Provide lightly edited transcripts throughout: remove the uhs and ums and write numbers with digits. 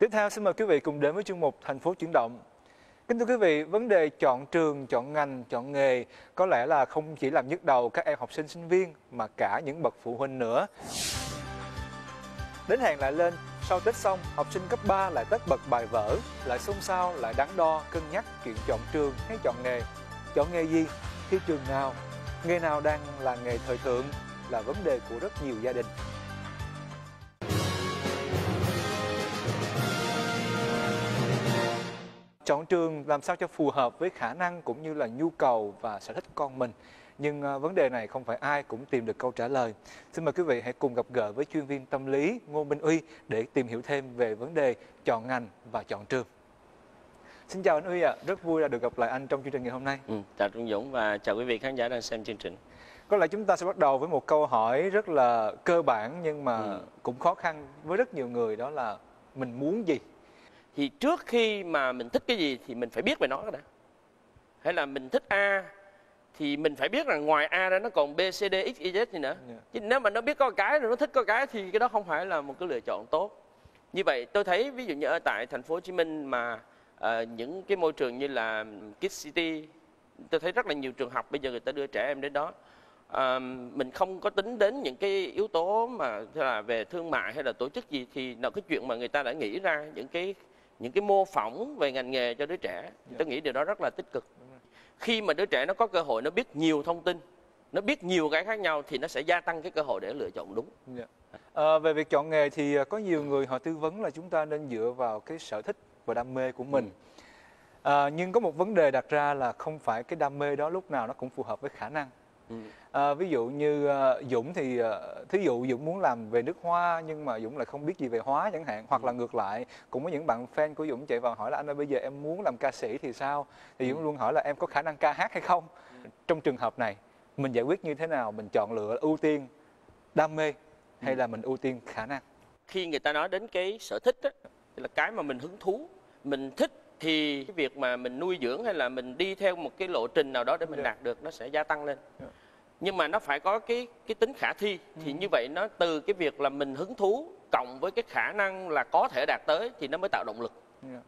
Tiếp theo xin mời quý vị cùng đến với chuyên mục Thành phố chuyển động. Kính thưa quý vị, vấn đề chọn trường, chọn ngành, chọn nghề có lẽ là không chỉ làm nhức đầu các em học sinh sinh viên mà cả những bậc phụ huynh nữa. Đến hẹn lại lên, sau Tết xong, học sinh cấp 3 lại tất bật bài vở, lại xôn xao, lại đắn đo, cân nhắc chuyện chọn trường hay chọn nghề. Chọn nghề gì? Thi trường nào? Nghề nào đang là nghề thời thượng? Là vấn đề của rất nhiều gia đình. Chọn trường làm sao cho phù hợp với khả năng cũng như là nhu cầu và sở thích con mình. Nhưng vấn đề này không phải ai cũng tìm được câu trả lời. Xin mời quý vị hãy cùng gặp gỡ với chuyên viên tâm lý Ngô Minh Uy để tìm hiểu thêm về vấn đề chọn ngành và chọn trường. Xin chào anh Uy ạ, rất vui là được gặp lại anh trong chương trình ngày hôm nay. Chào Trung Dũng và chào quý vị khán giả đang xem chương trình. Có lẽ chúng ta sẽ bắt đầu với một câu hỏi rất là cơ bản nhưng mà cũng khó khăn với rất nhiều người, đó là mình muốn gì? Thì trước khi mà mình thích cái gì thì mình phải biết về nó đã. Hay là mình thích A thì mình phải biết rằng ngoài A ra nó còn B, C, D, X, Y, Z gì nữa. Chứ nếu mà nó biết có cái rồi nó thích có cái thì cái đó không phải là một cái lựa chọn tốt. Như vậy tôi thấy ví dụ như ở tại thành phố Hồ Chí Minh mà những cái môi trường như là Kids City, tôi thấy rất là nhiều trường học bây giờ người ta đưa trẻ em đến đó. Mình không có tính đến những cái yếu tố mà là về thương mại hay là tổ chức gì, thì là cái chuyện mà người ta đã nghĩ ra những cái mô phỏng về ngành nghề cho đứa trẻ. Tôi nghĩ điều đó rất là tích cực. Khi mà đứa trẻ nó có cơ hội, nó biết nhiều thông tin, nó biết nhiều cái khác nhau thì nó sẽ gia tăng cái cơ hội để lựa chọn đúng. Về việc chọn nghề thì có nhiều người họ tư vấn là chúng ta nên dựa vào cái sở thích và đam mê của mình. Nhưng có một vấn đề đặt ra là không phải cái đam mê đó lúc nào nó cũng phù hợp với khả năng. Ví dụ như Dũng thì thí dụ Dũng muốn làm về nước hoa nhưng mà Dũng lại không biết gì về hóa chẳng hạn, hoặc là ngược lại, cũng có những bạn fan của Dũng chạy vào hỏi là anh ơi bây giờ em muốn làm ca sĩ thì sao, thì Dũng luôn hỏi là em có khả năng ca hát hay không. Trong trường hợp này mình giải quyết như thế nào, mình chọn lựa ưu tiên đam mê hay là mình ưu tiên khả năng? Khi người ta nói đến cái sở thích á, là cái mà mình hứng thú, mình thích, thì cái việc mà mình nuôi dưỡng hay là mình đi theo một cái lộ trình nào đó để mình đạt được nó sẽ gia tăng lên. Nhưng mà nó phải có cái tính khả thi. Thì như vậy nó từ cái việc là mình hứng thú cộng với cái khả năng là có thể đạt tới thì nó mới tạo động lực.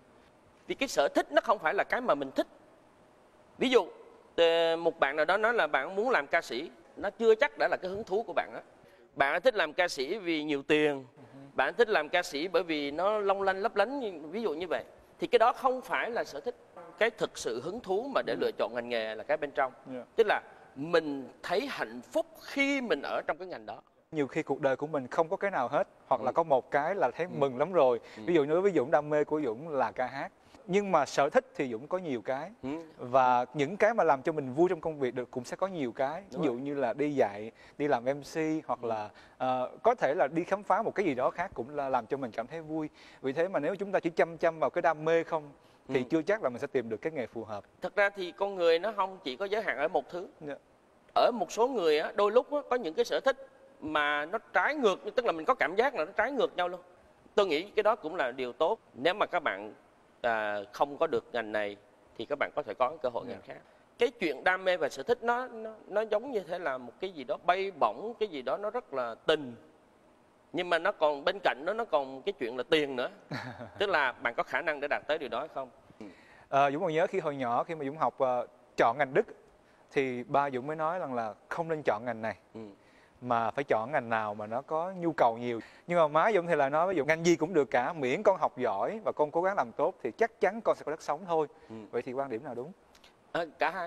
Vì cái sở thích nó không phải là cái mà mình thích. Ví dụ một bạn nào đó nói là bạn muốn làm ca sĩ, nó chưa chắc đã là cái hứng thú của bạn đó. Bạn thích làm ca sĩ vì nhiều tiền, bạn thích làm ca sĩ bởi vì nó long lanh lấp lánh, ví dụ như vậy, thì cái đó không phải là sở thích. Cái thực sự hứng thú mà để lựa chọn ngành nghề là cái bên trong. Tức là mình thấy hạnh phúc khi mình ở trong cái ngành đó. Nhiều khi cuộc đời của mình không có cái nào hết, hoặc là có một cái là thấy mừng lắm rồi. Ví dụ như với Dũng, đam mê của Dũng là ca hát, nhưng mà sở thích thì Dũng có nhiều cái. Và những cái mà làm cho mình vui trong công việc được cũng sẽ có nhiều cái. Ví dụ như là đi dạy, đi làm MC, hoặc là có thể là đi khám phá một cái gì đó khác cũng là làm cho mình cảm thấy vui. Vì thế mà nếu chúng ta chỉ chăm vào cái đam mê không thì chưa chắc là mình sẽ tìm được cái nghề phù hợp. Thật ra thì con người nó không chỉ có giới hạn ở một thứ. Ở một số người á, đôi lúc á, có những cái sở thích mà nó trái ngược, tức là mình có cảm giác là nó trái ngược nhau luôn. Tôi nghĩ cái đó cũng là điều tốt. Nếu mà các bạn không có được ngành này thì các bạn có thể có cơ hội ngành khác. Cái chuyện đam mê và sở thích nó giống như thế là một cái gì đó bay bổng, cái gì đó nó rất là tình. Nhưng mà nó còn bên cạnh nó còn cái chuyện là tiền nữa. Tức là bạn có khả năng để đạt tới điều đó hay không. Dũng còn nhớ khi hồi nhỏ, khi mà Dũng học chọn ngành Đức thì ba Dũng mới nói rằng là không nên chọn ngành này, mà phải chọn ngành nào mà nó có nhu cầu nhiều. Nhưng mà má Dũng thì lại nói ví dụ ngành gì cũng được cả, miễn con học giỏi và con cố gắng làm tốt thì chắc chắn con sẽ có đất sống thôi. Vậy thì quan điểm nào đúng? Cả hai.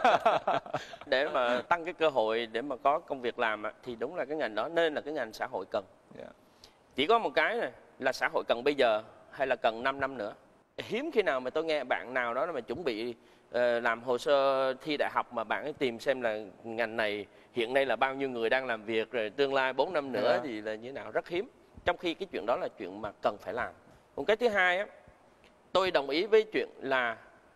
Để mà tăng cái cơ hội để mà có công việc làm thì đúng là cái ngành đó nên là cái ngành xã hội cần. Chỉ có một cái này là xã hội cần bây giờ hay là cần 5 năm nữa. Hiếm khi nào mà tôi nghe bạn nào đó mà chuẩn bị làm hồ sơ thi đại học mà bạn ấy tìm xem là ngành này hiện nay là bao nhiêu người đang làm việc, rồi tương lai 4 năm nữa thì là như thế nào, rất hiếm. Trong khi cái chuyện đó là chuyện mà cần phải làm. Còn cái thứ hai á, tôi đồng ý với chuyện là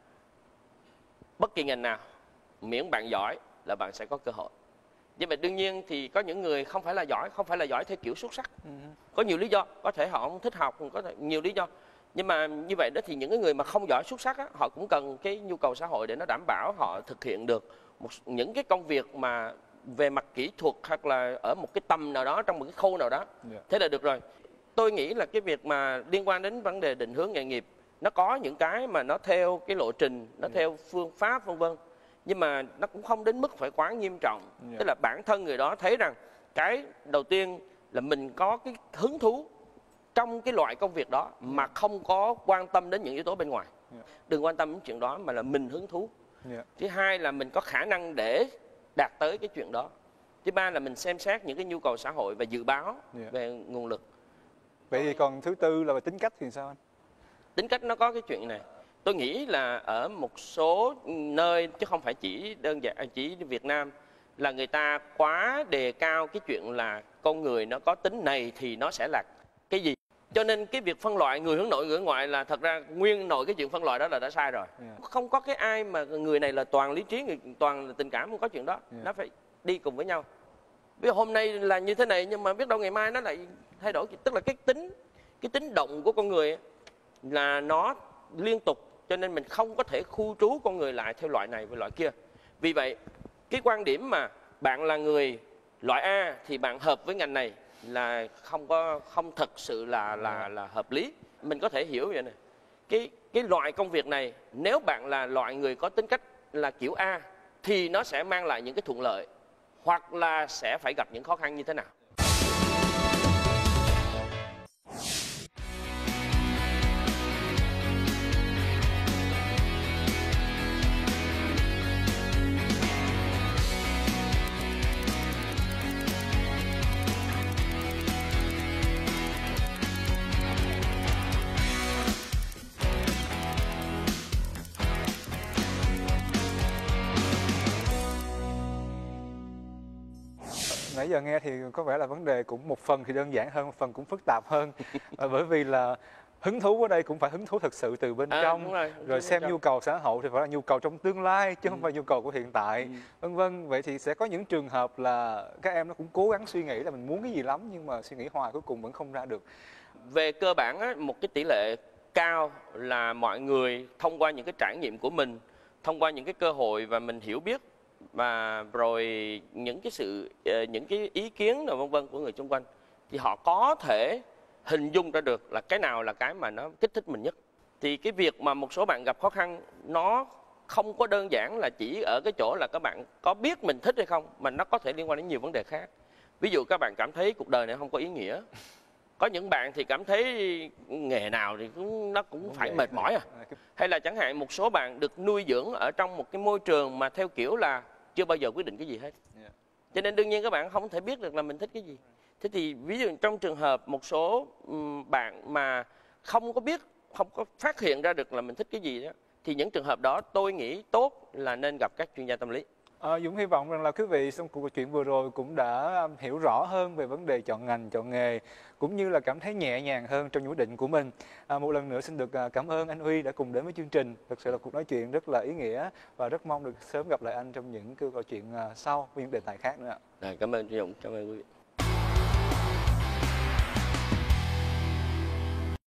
bất kỳ ngành nào miễn bạn giỏi là bạn sẽ có cơ hội. Nhưng mà đương nhiên thì có những người không phải là giỏi theo kiểu xuất sắc. Có nhiều lý do, có thể họ không thích học, có thể nhiều lý do. Nhưng mà như vậy đó thì những cái người mà không giỏi xuất sắc á, họ cũng cần cái nhu cầu xã hội để nó đảm bảo họ thực hiện được những cái công việc mà về mặt kỹ thuật hoặc là ở một cái tầm nào đó, trong một cái khâu nào đó. Thế là được rồi. tôi nghĩ là cái việc mà liên quan đến vấn đề định hướng nghề nghiệp, nó có những cái mà nó theo cái lộ trình, nó theo phương pháp vân vân, nhưng mà nó cũng không đến mức phải quá nghiêm trọng. Tức là bản thân người đó thấy rằng cái đầu tiên là mình có cái hứng thú trong cái loại công việc đó mà không có quan tâm đến những yếu tố bên ngoài. Đừng quan tâm đến chuyện đó mà là mình hứng thú. Thứ hai là mình có khả năng để đạt tới cái chuyện đó. Thứ ba là mình xem xét những cái nhu cầu xã hội và dự báo về nguồn lực. Vậy thì còn thứ tư là về tính cách thì sao anh? Tính cách nó có cái chuyện này. Tôi nghĩ là ở một số nơi, chứ không phải chỉ đơn giản chỉ Việt Nam, là người ta quá đề cao cái chuyện là con người nó có tính này thì nó sẽ là cái gì. Cho nên cái việc phân loại người hướng nội, người hướng ngoại là thật ra nguyên nội cái chuyện phân loại đó là đã sai rồi. Không có cái ai mà người này là toàn lý trí, người toàn là tình cảm, không có chuyện đó. Nó phải đi cùng với nhau. Ví dụ hôm nay là như thế này nhưng mà biết đâu ngày mai nó lại thay đổi. Tức là cái tính động của con người là nó liên tục, cho nên mình không có thể khu trú con người lại theo loại này và loại kia. Vì vậy cái quan điểm mà bạn là người loại A thì bạn hợp với ngành này là không thật sự là hợp lý. Mình có thể hiểu vậy này, cái loại công việc này nếu bạn là loại người có tính cách là kiểu A thì nó sẽ mang lại những cái thuận lợi, hoặc là sẽ phải gặp những khó khăn như thế nào. Nãy giờ nghe thì có vẻ là vấn đề cũng một phần thì đơn giản hơn, một phần cũng phức tạp hơn. Bởi vì là hứng thú ở đây cũng phải hứng thú thực sự từ bên trong, rồi xem nhu cầu xã hội thì phải là nhu cầu trong tương lai chứ không phải nhu cầu của hiện tại, vân vân. Vậy thì sẽ có những trường hợp là các em nó cũng cố gắng suy nghĩ là mình muốn cái gì lắm nhưng mà suy nghĩ hoài cuối cùng vẫn không ra được. Về cơ bản á, một cái tỷ lệ cao là mọi người thông qua những cái trải nghiệm của mình, thông qua những cái cơ hội và mình hiểu biết, và rồi những cái ý kiến vân vân của người xung quanh, thì họ có thể hình dung ra được là cái nào là cái mà nó kích thích mình nhất. Thì cái việc mà một số bạn gặp khó khăn nó không có đơn giản là chỉ ở cái chỗ là các bạn có biết mình thích hay không, mà nó có thể liên quan đến nhiều vấn đề khác. Ví dụ các bạn cảm thấy cuộc đời này không có ý nghĩa. Có những bạn thì cảm thấy nghề nào thì nó cũng phải mệt mỏi Hay là chẳng hạn một số bạn được nuôi dưỡng ở trong một cái môi trường mà theo kiểu là chưa bao giờ quyết định cái gì hết. Cho nên đương nhiên các bạn không thể biết được là mình thích cái gì. Thế thì ví dụ trong trường hợp một số bạn mà không có biết, không có phát hiện ra được là mình thích cái gì đó, thì những trường hợp đó tôi nghĩ tốt là nên gặp các chuyên gia tâm lý. Dũng hy vọng rằng là quý vị trong cuộc chuyện vừa rồi cũng đã hiểu rõ hơn về vấn đề chọn ngành, chọn nghề, cũng như là cảm thấy nhẹ nhàng hơn trong những quyết định của mình. Một lần nữa xin được cảm ơn anh Huy đã cùng đến với chương trình. Thực sự là cuộc nói chuyện rất là ý nghĩa và rất mong được sớm gặp lại anh trong những câu chuyện sau với những đề tài khác nữa. Cảm ơn Dũng, cảm ơn quý vị.